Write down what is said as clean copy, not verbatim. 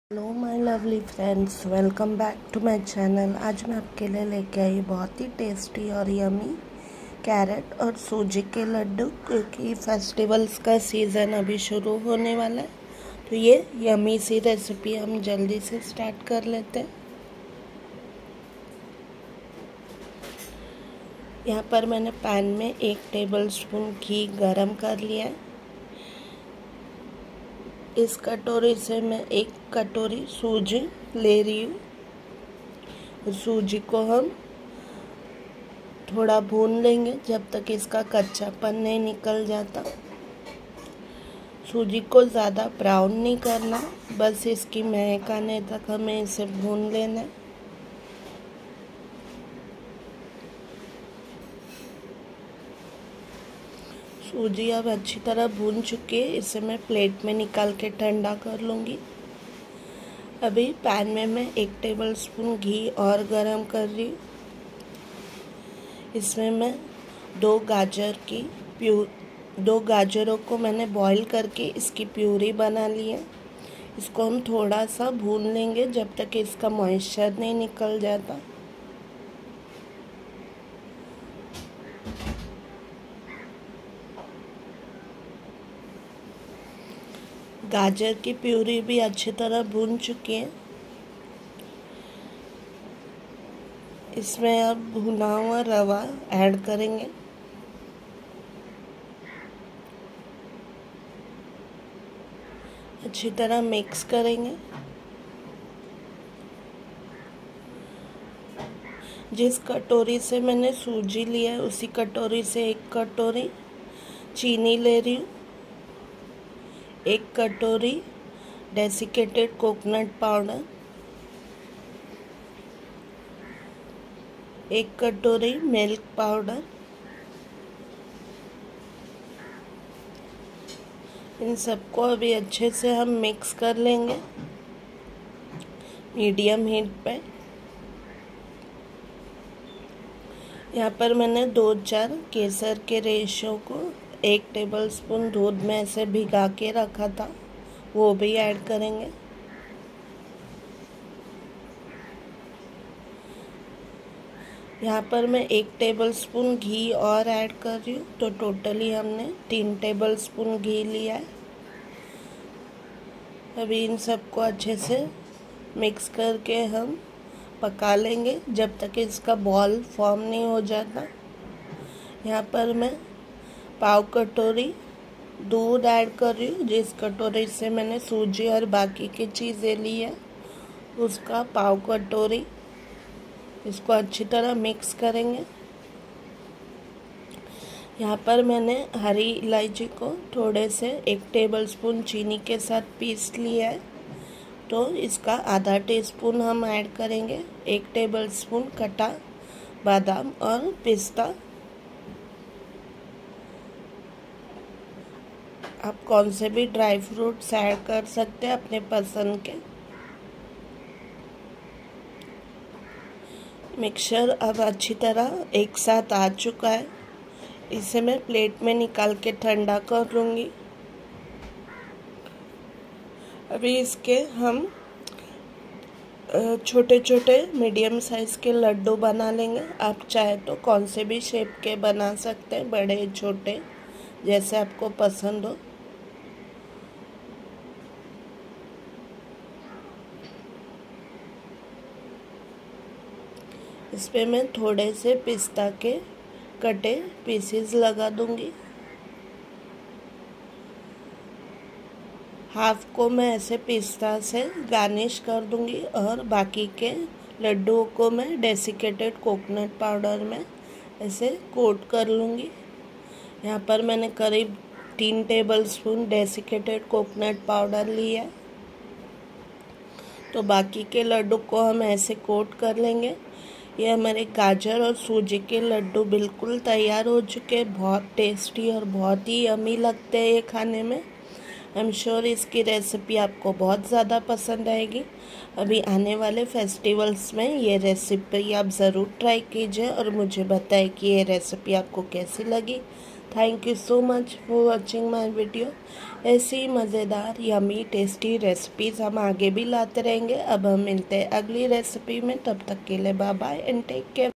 Hello my lovely friends, welcome back to my channel. आज मैं आपके लिए लेके आई बहुत ही टेस्टी और यमी कैरेट और सूजी के लड्डू, क्योंकि फेस्टिवल्स का सीज़न अभी शुरू होने वाला है। तो ये यमी सी रेसिपी हम जल्दी से स्टार्ट कर लेते हैं। यहाँ पर मैंने पैन में 1 टेबलस्पून घी गरम कर लिया है। इस कटोरी से मैं 1 कटोरी सूजी ले रही हूँ। सूजी को हम थोड़ा भून लेंगे जब तक इसका कच्चापन नहीं निकल जाता। सूजी को ज़्यादा ब्राउन नहीं करना, बस इसकी महक आने तक हमें इसे भून लेना है। सूजी अब अच्छी तरह भून चुकी है। इसे मैं प्लेट में निकाल के ठंडा कर लूँगी। अभी पैन में मैं 1 टेबलस्पून घी और गरम कर रही हूँ। इसमें मैं 2 गाजरों को मैंने बॉईल करके इसकी प्यूरी बना ली है। इसको हम थोड़ा सा भून लेंगे जब तक इसका मॉइस्चर नहीं निकल जाता। गाजर की प्यूरी भी अच्छी तरह भून चुकी है। इसमें अब भुना हुआ रवा ऐड करेंगे। अच्छी तरह मिक्स करेंगे। जिस कटोरी से मैंने सूजी लिया है उसी कटोरी से 1 कटोरी चीनी ले रही हूँ। 1 कटोरी डेसिकेटेड कोकोनट पाउडर, 1 कटोरी मिल्क पाउडर। इन सबको अभी अच्छे से हम मिक्स कर लेंगे मीडियम हीट पे। यहाँ पर मैंने 2-4 केसर के रेशो को 1 टेबलस्पून दूध में ऐसे भिगा के रखा था, वो भी ऐड करेंगे। यहाँ पर मैं 1 टेबलस्पून घी और ऐड कर रही हूँ, तो टोटली हमने 3 टेबलस्पून घी लिया है। अभी इन सबको अच्छे से मिक्स करके हम पका लेंगे जब तक इसका बॉल फॉर्म नहीं हो जाता। यहाँ पर मैं पाव कटोरी दूध ऐड कर रही हूँ। जिस कटोरी से मैंने सूजी और बाकी की चीज़ें ली है उसका पाव कटोरी। इसको अच्छी तरह मिक्स करेंगे। यहाँ पर मैंने हरी इलायची को थोड़े से 1 टेबलस्पून चीनी के साथ पीस लिया है, तो इसका आधा टीस्पून हम ऐड करेंगे। 1 टेबलस्पून कटा बादाम और पिस्ता। आप कौन से भी ड्राई फ्रूट्स ऐड कर सकते हैं अपने पसंद के। मिक्सचर अब अच्छी तरह एक साथ आ चुका है। इसे मैं प्लेट में निकाल के ठंडा कर लूँगी। अभी इसके हम छोटे छोटे मीडियम साइज़ के लड्डू बना लेंगे। आप चाहे तो कौन से भी शेप के बना सकते हैं, बड़े छोटे जैसे आपको पसंद हो। इस पे मैं थोड़े से पिस्ता के कटे पीसेस लगा दूंगी। हाफ को मैं ऐसे पिस्ता से गार्निश कर दूंगी और बाकी के लड्डुओं को मैं डेसिकेटेड कोकोनट पाउडर में ऐसे कोट कर लूँगी। यहाँ पर मैंने करीब 3 टेबलस्पून डेसिकेटेड कोकोनट पाउडर लिया है, तो बाकी के लड्डू को हम ऐसे कोट कर लेंगे। ये हमारे गाजर और सूजी के लड्डू बिल्कुल तैयार हो चुके हैं। बहुत टेस्टी और बहुत ही यमी लगते हैं ये खाने में। आई एम श्योर इसकी रेसिपी आपको बहुत ज़्यादा पसंद आएगी। अभी आने वाले फेस्टिवल्स में ये रेसिपी आप ज़रूर ट्राई कीजिए और मुझे बताएं कि ये रेसिपी आपको कैसी लगी। Thank you so much for watching my video. ऐसी मज़ेदार यमी टेस्टी रेसिपीज़ हम आगे भी लाते रहेंगे। अब हम मिलते हैं अगली रेसिपी में, तब तक के लिए bye bye and take care.